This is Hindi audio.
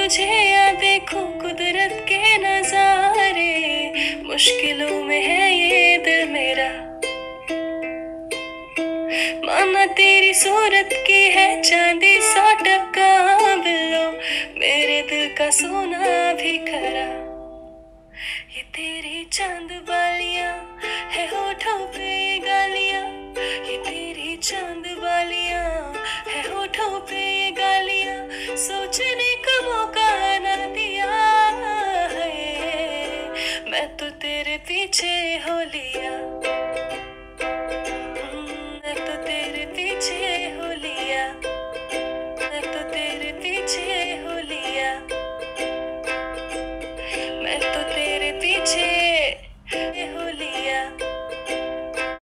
तुझे या देखूं कुदरत के नजारे, मुश्किलों में है ये दिल मेरा। माना तेरी सूरत की है चांदी 100% बिल्लो, मेरे दिल का सोना भी खरा। ये तेरी चांद